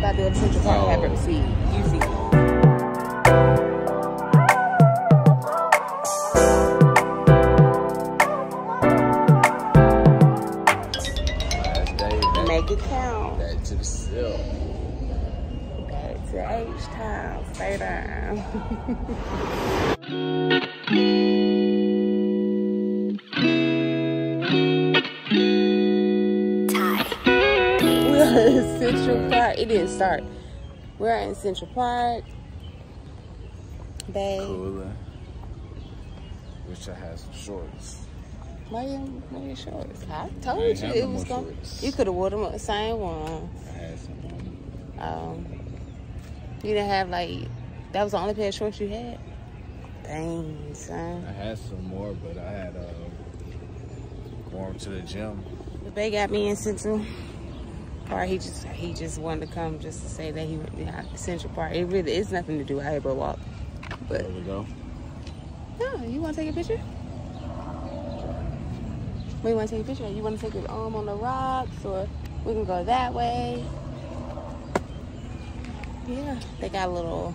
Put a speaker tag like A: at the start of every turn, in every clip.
A: about to go to Central Park, have her see. You see. Make it count.
B: Back to the cell.
A: Back to H-Town. Stay down. We're in Central Park. It didn't start. We're in Central Park. Babe.
B: Cooler. Wish I had some shorts.
A: Why your shorts? I told you it was going. You could have wore them the same one.
B: I had some on.
A: You didn't have like, that was the only pair of shorts you had? Dang, son.
B: I had some more, but I had wore them to the gym.
A: The babe got me in Central Park. He just wanted to come just to say that he went to Central Park. It really is nothing to do out here but walk. But
B: there we go.
A: No, you want to take a picture? We want to take a picture. You want to take your arm on the rocks, or we can go that way. Yeah, they got little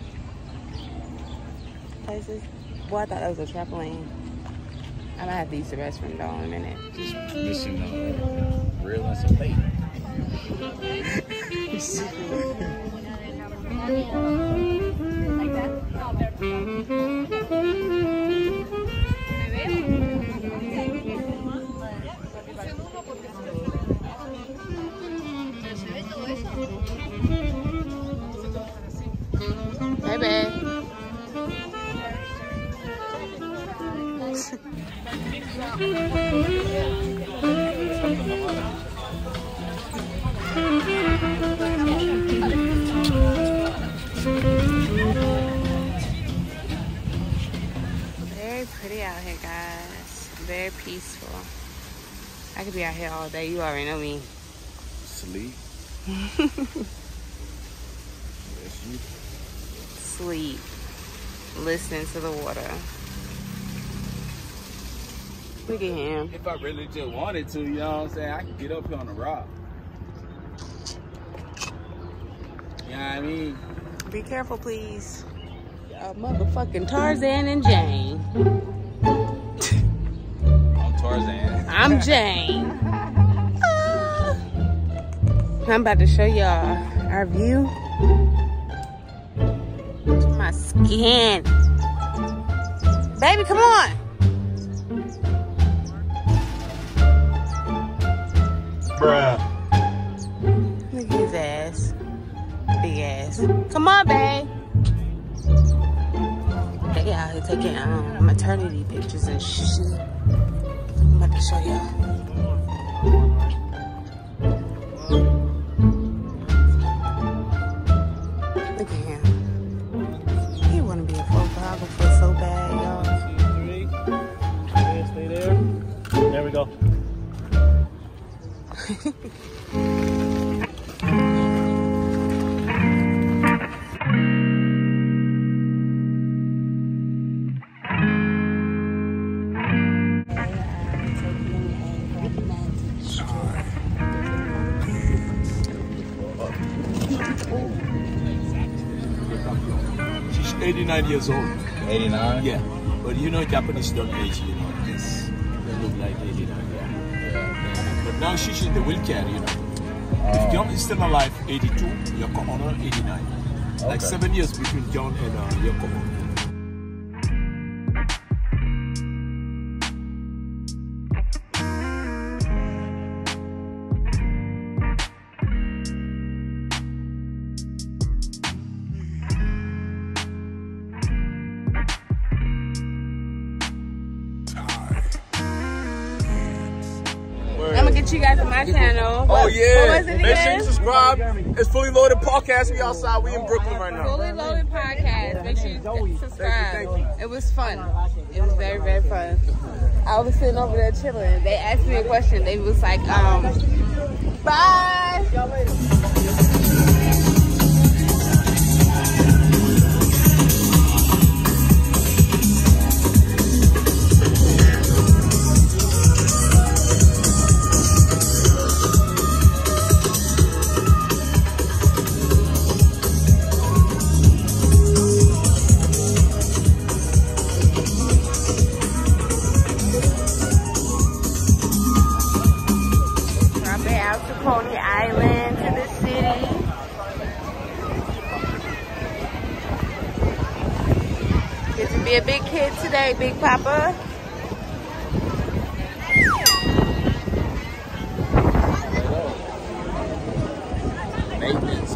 A: places. Boy, I thought that was a trampoline. I might have to use the restroom though in a minute.
B: Just missing real and some bait.
C: Like that?
A: Hey, babe. Very pretty out here, guys. Very peaceful. I could be out here all day. You already know me.
B: Sleep.
A: Sleep. Listening to the water. Look at him.
B: If I really just wanted to, you know what I'm saying, I could get up here on the rock. You know what I mean?
A: Be careful, please. Motherfucking Tarzan and Jane.
B: I'm Tarzan.
A: I'm Jane. I'm about to show y'all our view. My skin. Baby, come on.
B: Bruh.
A: Look at his ass. Big ass. Come on, babe. They out here taking maternity pictures and shit. I'm about to show y'all. Look at him. He want to be a photographer so bad, y'all.
D: 2, 3. Okay, stay there. There we go.
E: She's 89 years old.
B: 89?
E: Yeah. But you know, Japanese don't age, you know. They look like 89, yeah. But now she's in the wheelchair, you know. If John is still alive, 82, Yoko Ono, 89. Like 7 years between John and Yoko Ono.
A: I'm gonna get you guys on my channel.
E: Oh yeah!
A: What was it
E: Make sure
A: again?
E: you subscribe. It's Fully Loaded Podcast. We outside. We in Brooklyn right now.
A: Fully Loaded Podcast. Make sure you subscribe.
E: Thank you.
A: It was fun. It was very, very fun. I was sitting over there chilling. They asked me a question. They was like, bye. Be a big kid today, Big Papa.
B: Nathan's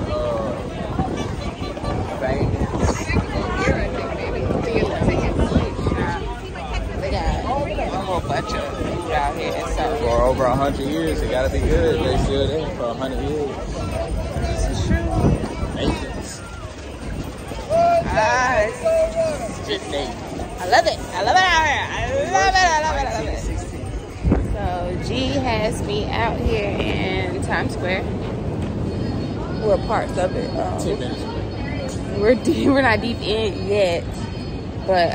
A: They got a whole bunch of food out here. So
B: for over 100 years, it gotta be good. They still there for 100 years.
A: this is true.
B: Nathan's.
A: It's just Nathan. I love it. I love it out here. I love it. I love it. I love it. So G has me out here in Times Square. We're parts of it.
B: 10 minutes away.
A: We're not deep in yet, but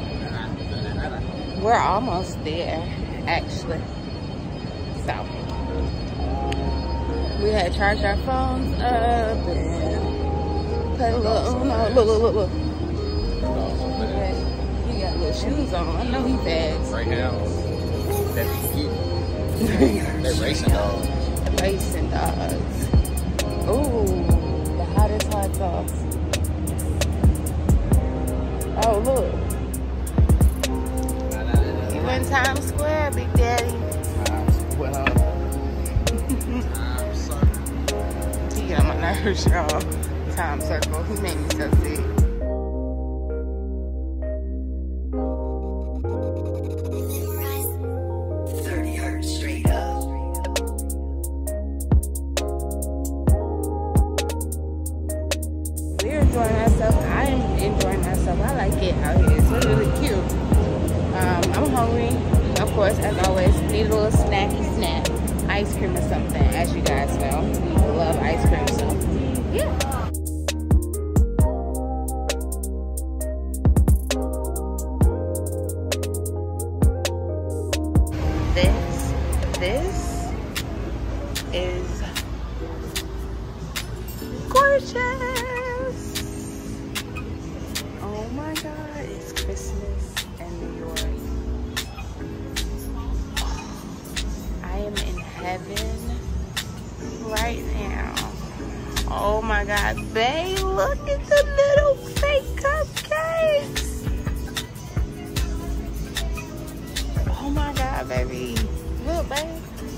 A: we're almost there actually. So we had charged our phones up and played a little Uno. Look. He got little shoes on. I know he fast.
B: Right now, that they're racing dogs.
A: Racing dogs. Ooh, the hottest hot sauce. Oh, look. You in Times Square, Big Daddy. He got my nerves, y'all. Time Circle. He made me so sick. We're enjoying ourselves. I am enjoying myself. I like it out here. It's really cute. I'm hungry. Of course, as always, need a little snacky snack. Ice cream or something, as you guys know. We love ice cream, so yeah. This is gorgeous. Oh my God, it's Christmas in New York. I am in heaven right now. Oh my God, babe, look at the little fake cupcakes. Oh my God, baby. Look, babe.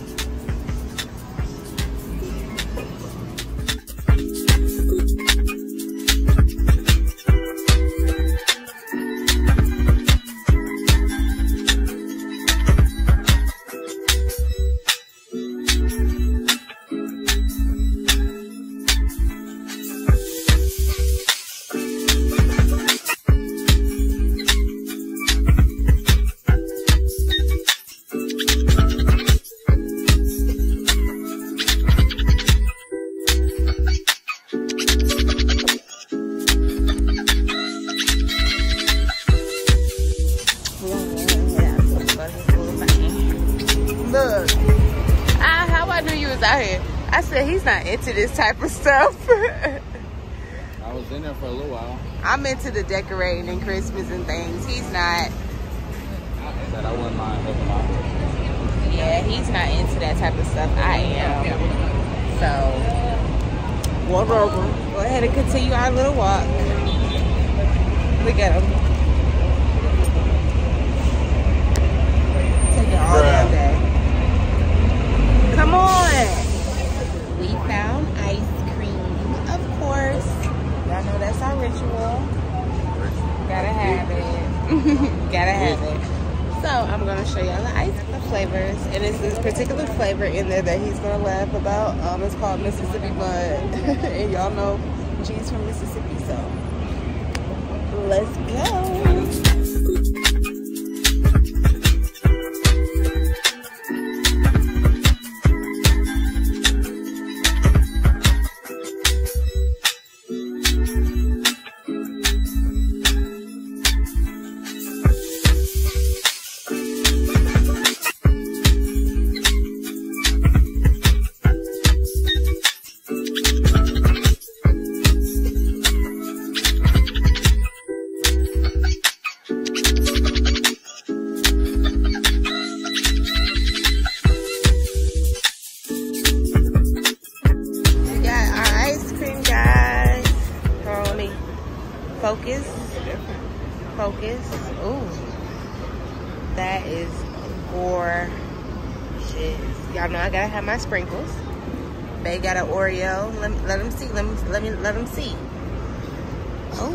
A: Look, how I knew you was out here. I said he's not into this type of stuff.
B: I was in there for a little while.
A: I'm into the decorating and Christmas and things. He's not.
B: I said I wouldn't mind helping out.
A: Yeah, he's not into that type of stuff. I am. So, walk over. Go ahead and continue our little walk. Look at him. Take it all down there. Come on. We found ice cream, of course. Y'all know that's our ritual. Gotta have it. Gotta have it. So I'm gonna show y'all the ice cream flavors, and it's this particular flavor in there that he's gonna laugh about. It's called Mississippi Mud, and y'all know G's from Mississippi, so let's go. Focus. focus. Ooh, that is gorgeous. Y'all know I gotta have my sprinkles. They got an Oreo. Let them see. Let them see. Oh,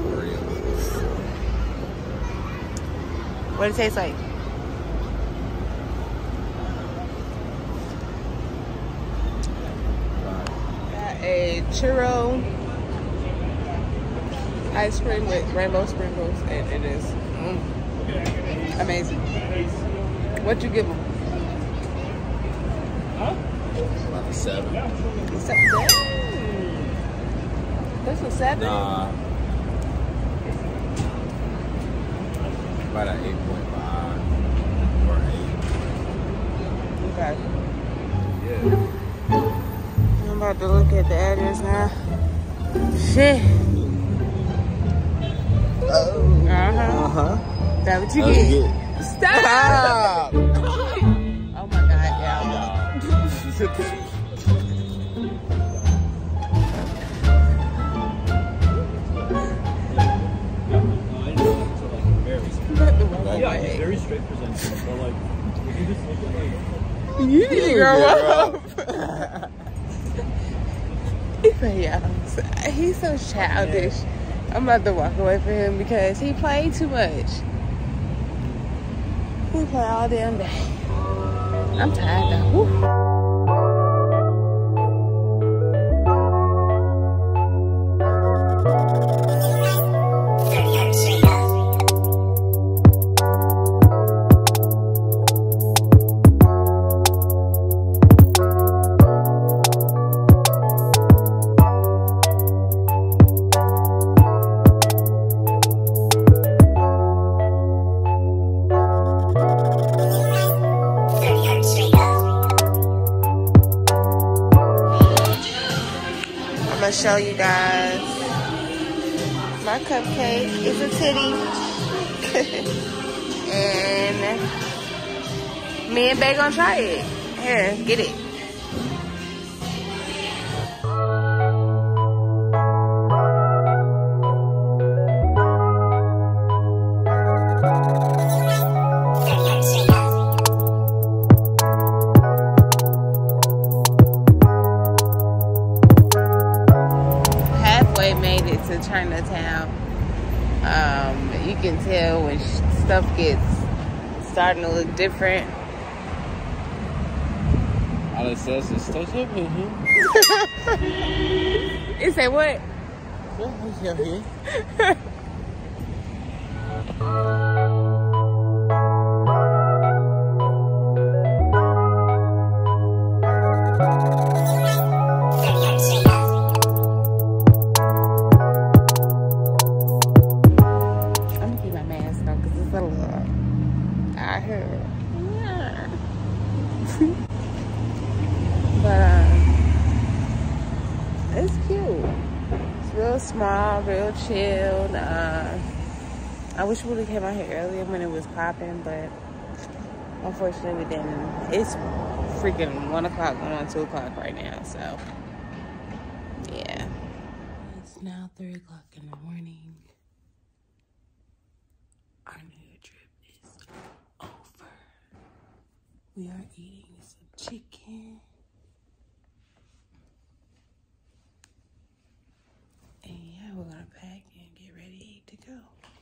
A: what it tastes like? Got a churro ice cream with rainbow sprinkles, and it is amazing. What you give them?
B: About a 7.
A: It's a 7. This was 7?
B: Nah. About an 8.5 or 8.
A: Okay.
B: Yeah.
A: I'm about to look at the address now. Shit.
B: Oh.
A: Uh-huh. That what you get? Stop! Oh my God, y'all.
D: Yeah, very straight presentation. So like, you just look at like.
A: You need to grow up. He's so childish. I'm about to walk away from him because he played too much. He played all damn day. I'm tired though. Woo. I'm gonna show you guys my cupcake. It's a titty. And me and Bae gonna try it. Here, get it. Made it to Chinatown. You can tell when stuff gets starting to look different.
B: All it says is still here.
A: It say what? It's cute. It's real small, real chilled. I wish we would have came out here earlier when it was popping, but unfortunately we didn't. It's freaking 1 o'clock going on 2 o'clock right now, so yeah. It's now 3 o'clock in the morning. Our new trip is over. We are eating some chicken. And yeah, we're gonna pack and get ready to go.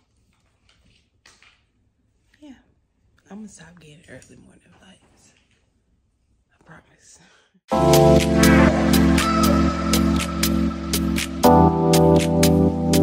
A: Yeah, I'm gonna stop getting early morning flights. I promise.